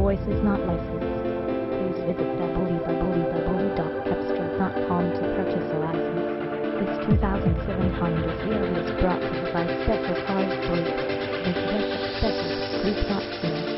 voice is not licensed. Please visit www.cepstral.com to purchase a license. This 2007 Honda Civic is brought to you by Special Cars Group. Visit us at special-group.com.